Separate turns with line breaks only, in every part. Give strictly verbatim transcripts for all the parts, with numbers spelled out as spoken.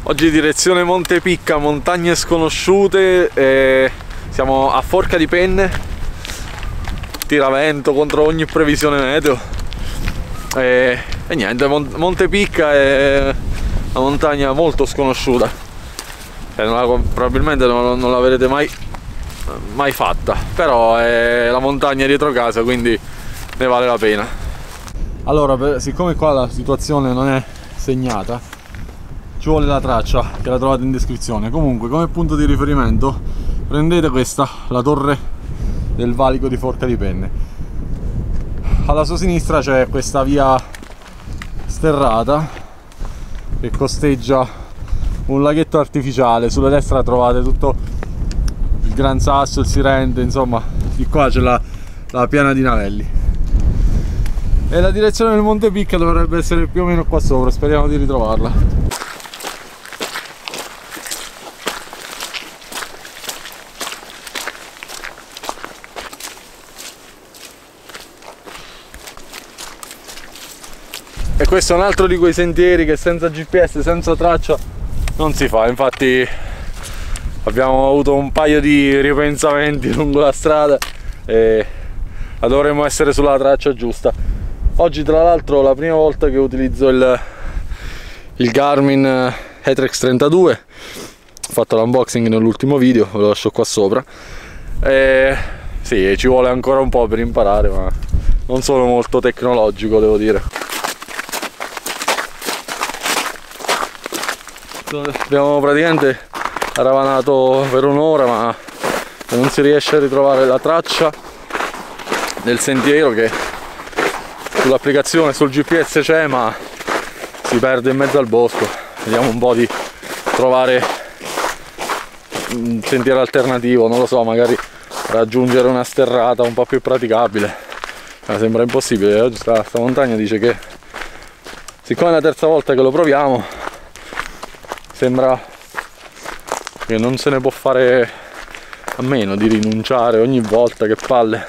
Oggi direzione Monte Picca, montagne sconosciute, e siamo a Forca di Penne, tiravento contro ogni previsione meteo, e, e niente, Monte Picca è una montagna molto sconosciuta, e non la, probabilmente non, non l'avrete mai, mai fatta, però è la montagna dietro casa, quindi ne vale la pena. Allora, per, siccome qua la situazione non è segnata, ci vuole la traccia che la trovate in descrizione. Comunque, come punto di riferimento prendete questa, la torre del valico di Forca di Penne. Alla sua sinistra c'è questa via sterrata che costeggia un laghetto artificiale, sulla destra trovate tutto il Gran Sasso, il Sirente, insomma di qua c'è la, la piana di Navelli, e la direzione del Monte Picca dovrebbe essere più o meno qua sopra. Speriamo di ritrovarla. E questo è un altro di quei sentieri che senza G P S, senza traccia non si fa. Infatti abbiamo avuto un paio di ripensamenti lungo la strada e dovremmo essere sulla traccia giusta. Oggi tra l'altro è la prima volta che utilizzo il, il Garmin Etrex trentadue. Ho fatto l'unboxing nell'ultimo video, ve lo lascio qua sopra. E sì, ci vuole ancora un po' per imparare, ma non sono molto tecnologico, devo dire. Abbiamo praticamente ravanato per un'ora, ma non si riesce a ritrovare la traccia del sentiero, che sull'applicazione, sul G P S c'è, ma si perde in mezzo al bosco. Vediamo un po' di trovare un sentiero alternativo, non lo so, magari raggiungere una sterrata un po' più praticabile. Ma sembra impossibile. Oggi sta, sta montagna dice che, siccome è la terza volta che lo proviamo, sembra che non se ne può fare a meno di rinunciare ogni volta. Che palle.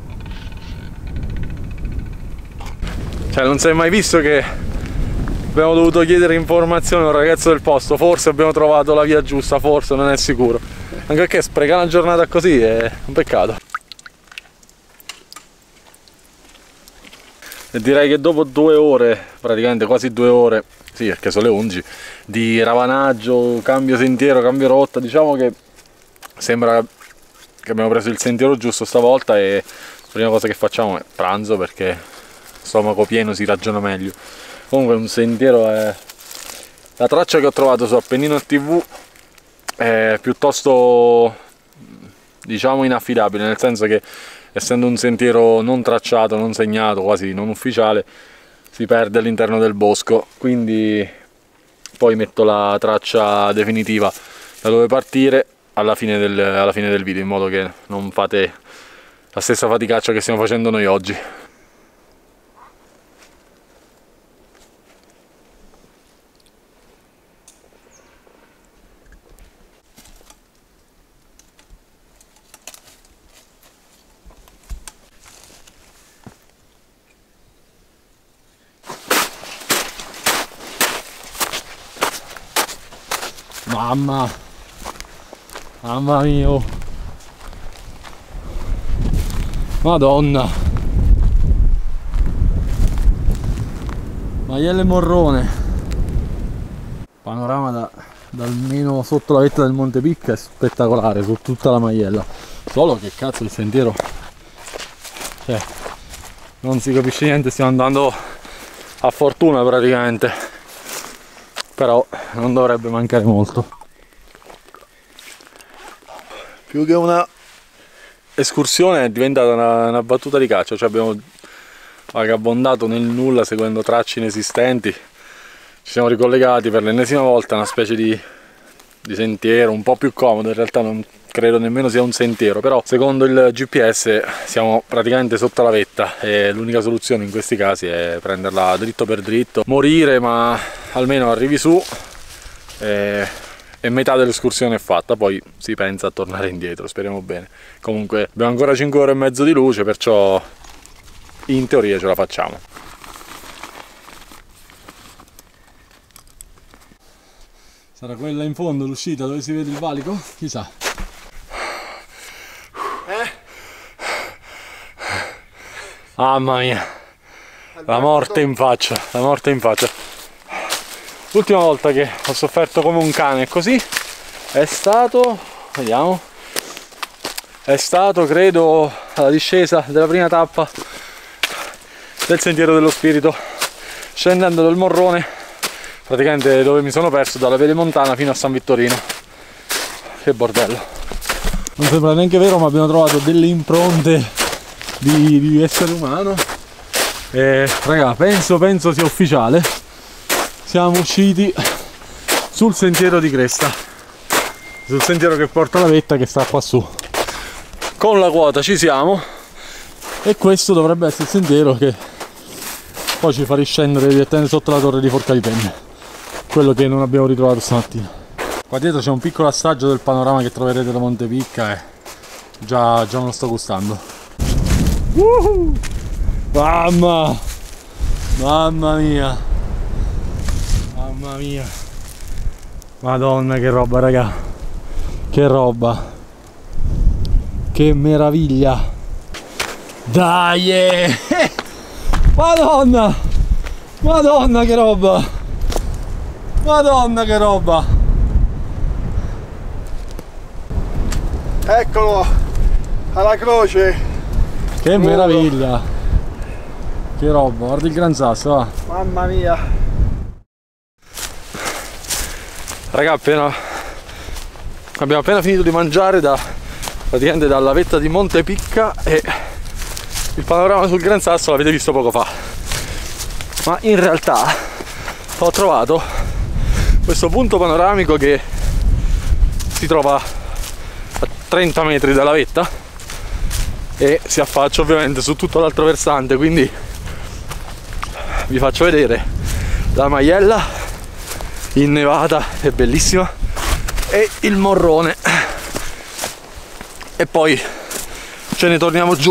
Cioè, non si è mai visto che abbiamo dovuto chiedere informazioni a un ragazzo del posto. Forse abbiamo trovato la via giusta, forse, non è sicuro. Anche perché sprecare una giornata così è un peccato. E direi che dopo due ore, praticamente quasi due ore, sì, perché sono le undici, di ravanaggio, cambio sentiero, cambio rotta, diciamo che sembra che abbiamo preso il sentiero giusto stavolta, e la prima cosa che facciamo è pranzo, perché stomaco pieno si ragiona meglio. Comunque un sentiero è... La traccia che ho trovato su Appennino T V è piuttosto, diciamo, inaffidabile, nel senso che, essendo un sentiero non tracciato, non segnato, quasi non ufficiale, si perde all'interno del bosco. Quindi poi metto la traccia definitiva da dove partire alla fine del, alla fine del video, in modo che non fate la stessa faticaccia che stiamo facendo noi oggi. Mamma, mamma mia, Madonna, maielle morrone. Panorama da, da almeno sotto la vetta del Monte Picca è spettacolare su tutta la maiella. Solo che cazzo il sentiero, cioè, non si capisce niente, stiamo andando a fortuna praticamente, però non dovrebbe mancare molto. Più che una escursione è diventata una, una battuta di caccia, cioè abbiamo vagabondato nel nulla seguendo tracce inesistenti, ci siamo ricollegati per l'ennesima volta a una specie di, di sentiero un po' più comodo. In realtà non credo nemmeno sia un sentiero, però secondo il G P S siamo praticamente sotto la vetta e l'unica soluzione in questi casi è prenderla dritto per dritto, morire, ma almeno arrivi su e, e metà dell'escursione è fatta. Poi si pensa a tornare indietro, speriamo bene. Comunque abbiamo ancora cinque ore e mezzo di luce, perciò in teoria ce la facciamo.
Sarà quella in fondo, l'uscita dove si vede il valico? Chissà.
Eh?
Mamma mia. La morte in faccia, la morte in faccia. L'ultima volta che ho sofferto come un cane così è stato, vediamo, è stato credo alla discesa della prima tappa del Sentiero dello Spirito, scendendo dal Morrone, praticamente dove mi sono perso dalla Pedemontana fino a San Vittorino. Che bordello. Non sembra neanche vero, ma abbiamo trovato delle impronte di, di essere umano. E raga, penso, penso sia ufficiale. Siamo usciti sul sentiero di cresta, sul sentiero che porta alla vetta che sta qua su. Con la quota ci siamo e questo dovrebbe essere il sentiero che poi ci fa riscendere direttamente sotto la torre di Forca di Penne, quello che non abbiamo ritrovato stamattina. Qua dietro c'è un piccolo assaggio del panorama che troverete da Monte Picca e già, già me lo sto gustando. Uh-huh. Mamma mamma mia, mamma mia, madonna che roba raga, che roba, che meraviglia, dai, eh. Madonna, madonna che roba, madonna che roba.
Eccolo, alla croce.
Che meraviglia, che roba, guarda il Gran Sasso, va.
Mamma mia.
Raga, appena abbiamo appena finito di mangiare da praticamente dalla vetta di Monte Picca e il panorama sul Gran Sasso l'avete visto poco fa, ma in realtà ho trovato questo punto panoramico che si trova a trenta metri dalla vetta e si affaccia ovviamente su tutto l'altro versante, quindi vi faccio vedere la Maiella innevata, è bellissima, e il Morrone e poi ce ne torniamo giù.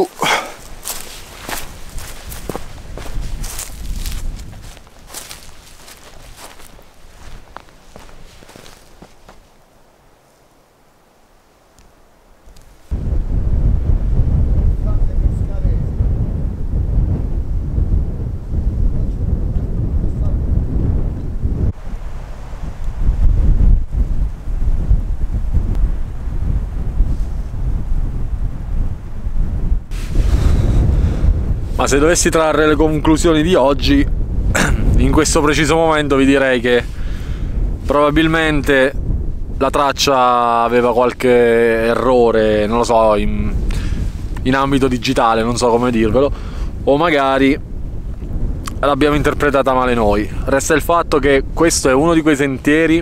Ma se dovessi trarre le conclusioni di oggi, in questo preciso momento vi direi che probabilmente la traccia aveva qualche errore, non lo so, in, in ambito digitale, non so come dirvelo, o magari l'abbiamo interpretata male noi. Resta il fatto che questo è uno di quei sentieri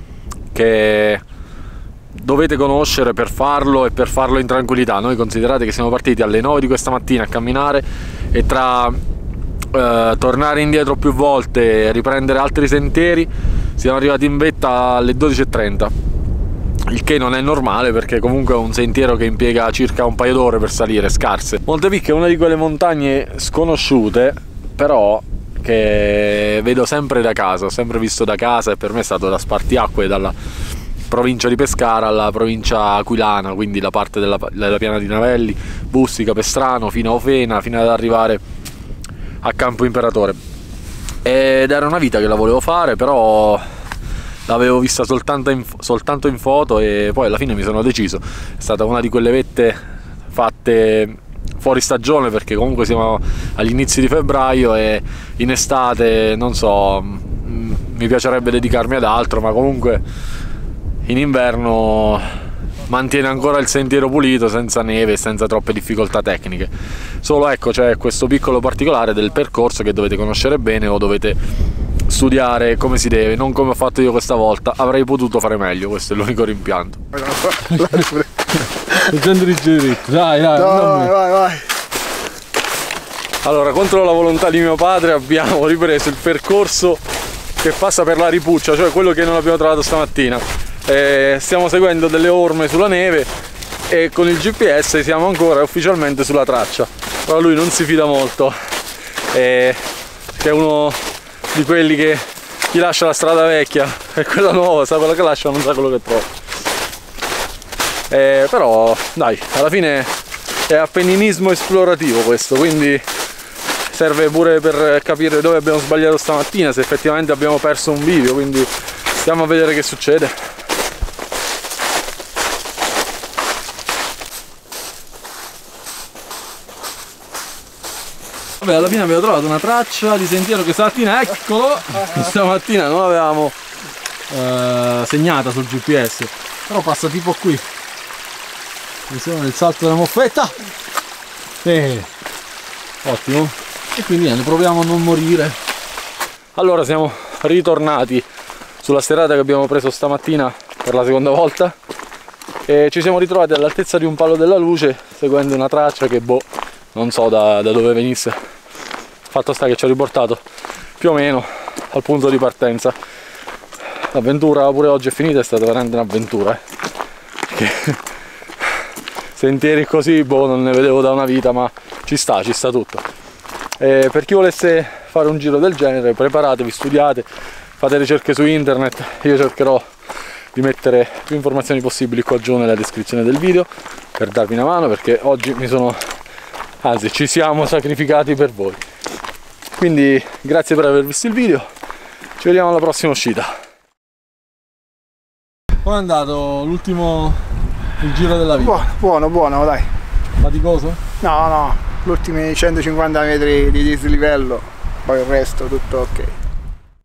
che dovete conoscere per farlo e per farlo in tranquillità. Noi considerate che siamo partiti alle nove di questa mattina a camminare e tra eh, tornare indietro più volte e riprendere altri sentieri siamo arrivati in vetta alle dodici e trenta, il che non è normale perché comunque è un sentiero che impiega circa un paio d'ore per salire, scarse. Monte Picca è una di quelle montagne sconosciute, però che vedo sempre da casa, ho sempre visto da casa, e per me è stato da spartiacque dalla provincia di Pescara alla provincia aquilana, quindi la parte della, della piana di Navelli, Bussi, Capestrano, fino a Ofena, fino ad arrivare a Campo Imperatore. Ed era una vita che la volevo fare, però l'avevo vista soltanto in, soltanto in foto e poi alla fine mi sono deciso. È stata una di quelle vette fatte fuori stagione, perché comunque siamo agli inizi di febbraio e in estate, non so, mi piacerebbe dedicarmi ad altro, ma comunque in inverno mantiene ancora il sentiero pulito, senza neve e senza troppe difficoltà tecniche. Solo ecco, c'è questo piccolo particolare del percorso che dovete conoscere bene o dovete studiare come si deve, non come ho fatto io questa volta. Avrei potuto fare meglio, questo è l'unico rimpianto.
Dai, dai,
vai, vai, vai.
Allora, contro la volontà di mio padre abbiamo ripreso il percorso che passa per la Ripuccia, cioè quello che non abbiamo trovato stamattina. Eh, stiamo seguendo delle orme sulla neve e con il G P S siamo ancora ufficialmente sulla traccia, però lui non si fida molto, eh, che è uno di quelli che chi lascia la strada vecchia e quella nuova sa quello che lascia, non sa quello che trova. Eh, però dai, alla fine è appenninismo esplorativo questo, quindi serve pure per capire dove abbiamo sbagliato stamattina, se effettivamente abbiamo perso un video, quindi stiamo a vedere che succede. Vabbè, alla fine abbiamo trovato una traccia di sentiero che stamattina, eccolo, stamattina non l'avevamo eh, segnata sul G P S, però passa tipo qui. Attenzione del salto della moffetta. Eh, ottimo. E quindi niente, proviamo a non morire. Allora siamo ritornati sulla sterrata che abbiamo preso stamattina per la seconda volta e ci siamo ritrovati all'altezza di un palo della luce seguendo una traccia che boh, non so da, da dove venisse. Fatto sta che ci ha riportato più o meno al punto di partenza. L'avventura pure oggi è finita, è stata veramente un'avventura, eh. Sentieri così, boh, non ne vedevo da una vita, ma ci sta, ci sta tutto. E per chi volesse fare un giro del genere, preparatevi, studiate, fate ricerche su internet. Io cercherò di mettere più informazioni possibili qua giù nella descrizione del video per darvi una mano, perché oggi mi sono, anzi ci siamo sacrificati per voi. Quindi grazie per aver visto il video, ci vediamo alla prossima uscita. Come è andato l'ultimo, il giro della vita?
Buono, buono, buono, dai.
Faticoso?
No, no, gli ultimi centocinquanta metri di dislivello, poi il resto tutto ok.